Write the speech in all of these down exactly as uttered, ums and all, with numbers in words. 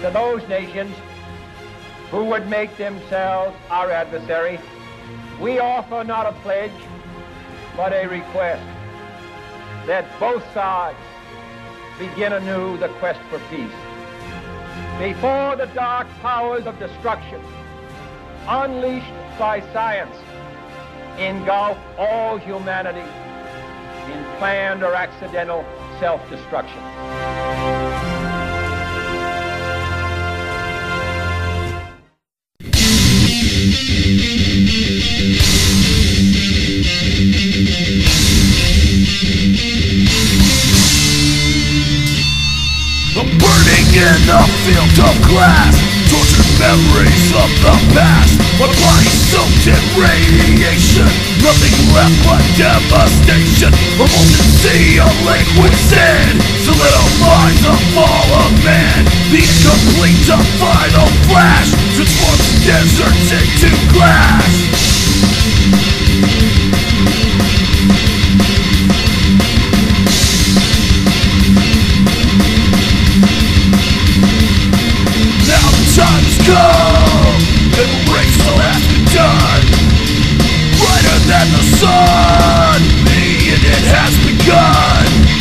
to those nations who would make themselves our adversary, we offer not a pledge, but a request that both sides begin anew the quest for peace. Before the dark powers of destruction, unleashed by science, engulf all humanity in planned or accidental self-destruction. I'm burning in the field of glass, tortured memories of the past. My body soaked in radiation, nothing left but devastation. A molten sea of liquid sand solidifies the fall of man. The incomplete, the final flash transforms deserts into glass. Now the time's come, and the race will have been done. Brighter than the sun, the end has begun.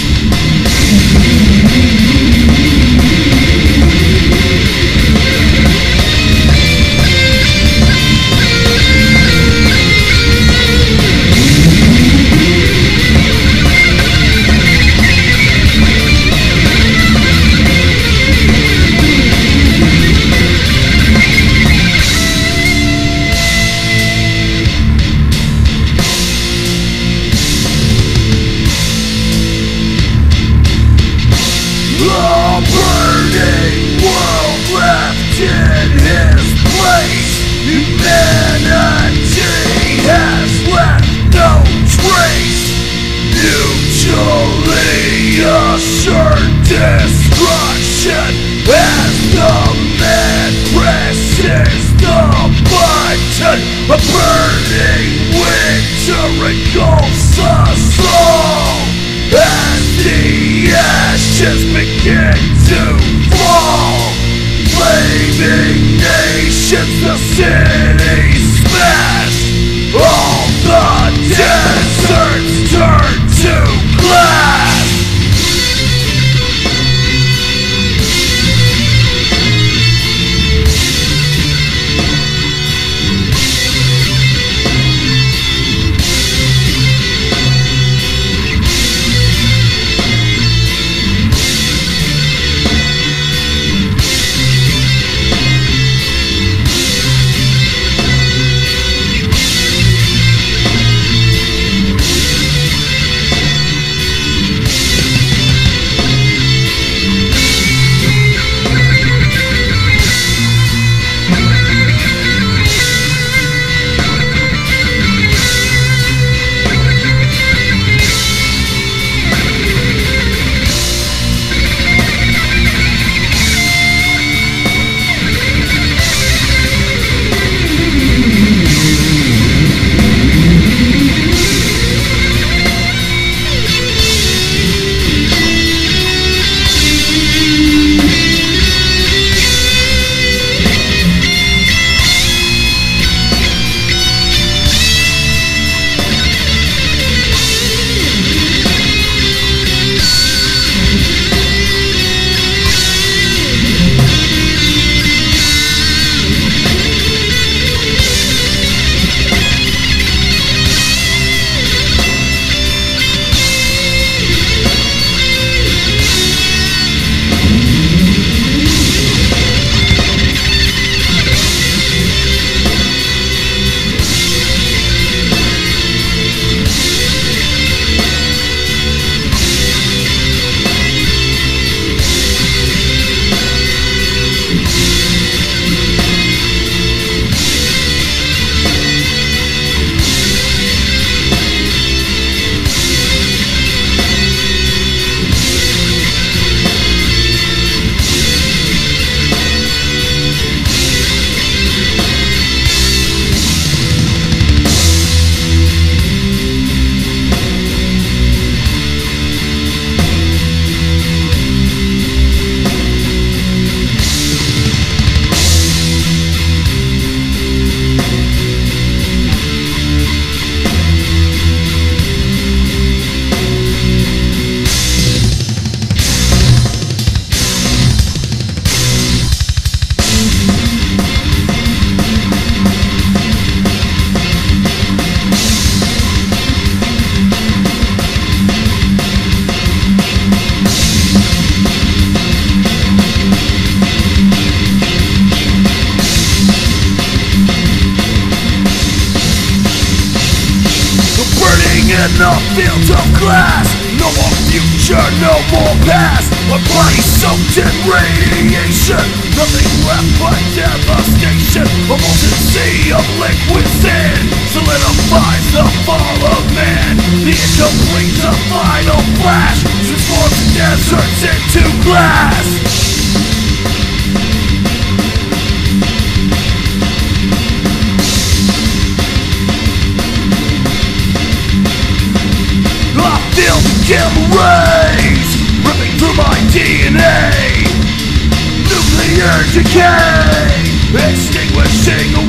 A burning world left in his place. Humanity has left no trace. Mutually assured destruction as the man presses the button. A burning winter engulfs us all as the ashes begin to fall. Flaming nations, the city smashed. All the deserts turn to glass. in a field of glass. No more future, no more past. My body soaked in radiation. Nothing left but devastation. A molten sea of liquid sin solidifies the fall of man. The incomplete, the final flash transforms deserts into glass. I feel the gamma rays ripping through my D N A. Nuclear decay extinguishing